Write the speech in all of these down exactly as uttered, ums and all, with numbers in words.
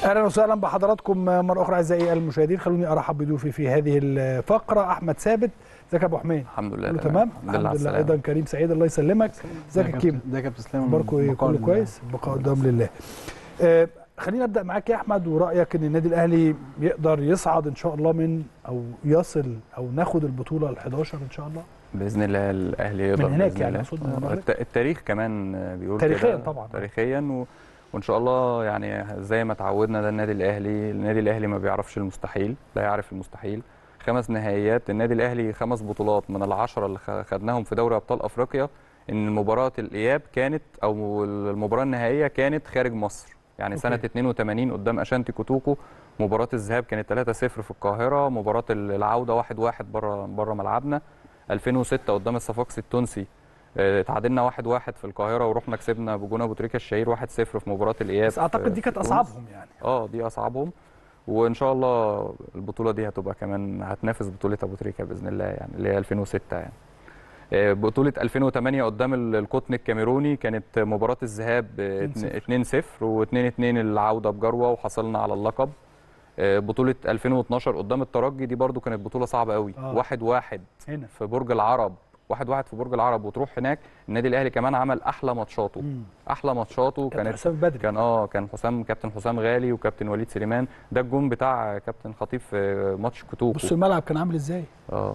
اهلا وسهلا بحضراتكم مره اخرى اعزائي المشاهدين. خلوني ارحب بضيوفي في هذه الفقره. احمد ثابت، ازيك يا ابو حميد؟ الحمد لله كله تمام. الحمد لله. ايضا كريم سعيد، الله يسلمك. ازيك يا كيمو؟ ازيك يا كابتن اسلام؟ اخباركم ايه؟ كله كويس؟ بقاء قدام لله. آه خلينا ابدا معاك يا احمد، ورايك ان النادي الاهلي يقدر يصعد ان شاء الله من او يصل او ناخد البطوله ال حداشر ان شاء الله باذن الله. الاهلي يقدر من هناك يعني اقصد التاريخ كمان بيقول تاريخيا طبعا تاريخيا و... وان شاء الله يعني زي ما تعودنا. ده النادي الاهلي، النادي الاهلي ما بيعرفش المستحيل، لا يعرف المستحيل. خمس نهائيات النادي الاهلي، خمس بطولات من العشره اللي خدناهم في دوري ابطال افريقيا. ان مباراه الاياب كانت او المباراه النهائيه كانت خارج مصر، يعني أوكي. سنه اتنين وتمانين قدام اشانتي كوتوكو. مباراه الذهاب كانت تلاتة صفر في القاهره، مباراه العوده واحد واحد بره بره ملعبنا. ألفين وستة قدام الصفاقسي التونسي تعادلنا واحد واحد في القاهره ورحنا كسبنا بجون ابو تريكه الشهير واحد صفر في مباراه الاياب. بس اعتقد دي كانت اصعبهم يعني. اه دي اصعبهم، وان شاء الله البطوله دي هتبقى كمان هتنافس بطوله ابو تريكه باذن الله، يعني اللي هي ألفين وستة. يعني بطوله ألفين وتمانية قدام القطن الكاميروني كانت مباراه الذهاب اتنين صفر واتنين اتنين العوده بجروه وحصلنا على اللقب. بطوله ألفين واتناشر قدام الترجي دي برده كانت بطوله صعبه قوي. آه. واحد واحد هنا في برج العرب، واحد واحد في برج العرب، وتروح هناك. النادي الاهلي كمان عمل احلى ماتشاته. مم. احلى ماتشاته كانت حسام بدري، كان اه كان حسام، كابتن حسام غالي وكابتن وليد سليمان. ده الجون بتاع كابتن خطيب في ماتش كوتوكو. بص الملعب كان عامل ازاي. اه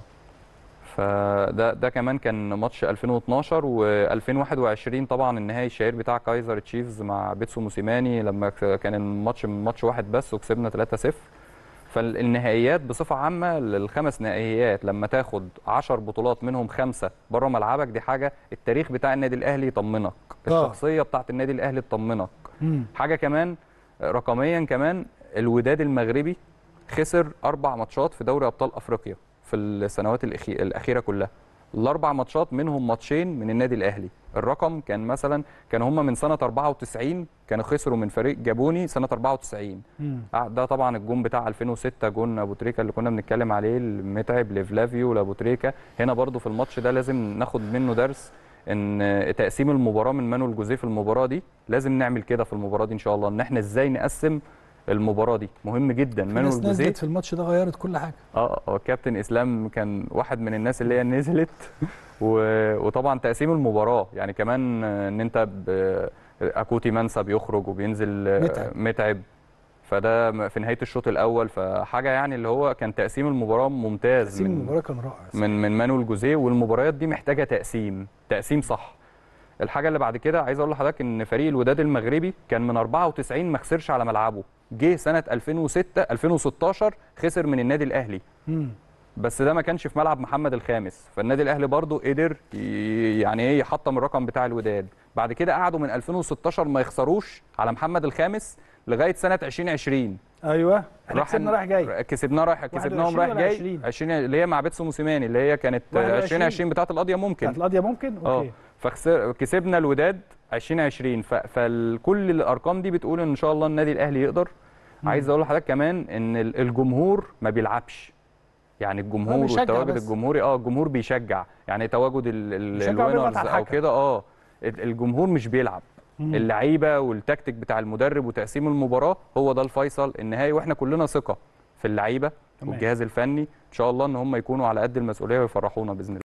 فده ده كمان كان ماتش ألفين واتناشر. وألفين وواحد وعشرين طبعا النهائي الشهير بتاع كايزر تشيفز مع بيتسو موسيماني، لما كان الماتش ماتش واحد بس وكسبنا تلاتة صفر. فالنهائيات بصفه عامه، الخمس نهائيات لما تاخد عشر بطولات منهم خمسه بره ملعبك، دي حاجه التاريخ بتاع النادي الاهلي يطمنك، الشخصيه بتاعت النادي الاهلي تطمنك. حاجه كمان رقميا، كمان الوداد المغربي خسر اربع ماتشات في دوري ابطال افريقيا في السنوات الاخيره كلها. الاربع ماتشات منهم ماتشين من النادي الاهلي. الرقم كان مثلا كان هم من سنه أربعة وتسعين كانوا خسروا من فريق جابوني سنه أربعة وتسعين. مم. ده طبعا الجون بتاع ألفين وستة، جون ابو تريكه اللي كنا بنتكلم عليه، المتعب لفلافيو لابو تريكه. هنا برضو في الماتش ده لازم ناخد منه درس، ان تقسيم المباراه من مانويل جوزيه في المباراه دي لازم نعمل كده في المباراه دي ان شاء الله، ان احنا ازاي نقسم المباراه دي مهم جدا. مانويل جوزيه نزلت في الماتش ده غيرت كل حاجه. اه اه كابتن اسلام كان واحد من الناس اللي هي نزلت وطبعا تقسيم المباراه، يعني كمان ان انت اكوتي منسى بيخرج وبينزل متعب, متعب. فده في نهايه الشوط الاول، فحاجه يعني اللي هو كان تقسيم المباراه ممتاز. تقسيم المباراه كان رائع من من مانويل جوزيه، والمباريات دي محتاجه تقسيم تقسيم صح. الحاجه اللي بعد كده عايز اقول لحضرتك ان فريق الوداد المغربي كان من أربعة وتسعين ما خسرش على ملعبه، جه سنه ألفين وستة ألفين وستاشر خسر من النادي الاهلي. مم. بس ده ما كانش في ملعب محمد الخامس، فالنادي الاهلي برضو قدر يعني ايه يحطم الرقم بتاع الوداد. بعد كده قعدوا من ألفين وستاشر ما يخسروش على محمد الخامس لغايه سنه ألفين وعشرين. ايوه احنا كسبنا رايح جاي، كسبناه رايح كسبناهم رايح جاي عشرين اللي هي مع بيتسو موسيماني، اللي هي كانت ألفين وعشرين بتاعه القضيه ممكن بتاعه القضيه ممكن اوكي. فكسبنا الوداد ألفين وعشرين. فكل الارقام دي بتقول ان شاء الله النادي الاهلي يقدر. مم. عايز اقول لحضرتك كمان ان الجمهور ما بيلعبش، يعني الجمهور والتواجد الجمهوري اه الجمهور بيشجع، يعني تواجد الوينرز او كده اه الجمهور مش بيلعب. مم. اللعيبه والتكتيك بتاع المدرب وتقسيم المباراه هو ده الفيصل النهائي، واحنا كلنا ثقه في اللعيبه والجهاز الفني ان شاء الله ان هم يكونوا على قد المسؤوليه ويفرحونا باذن الله.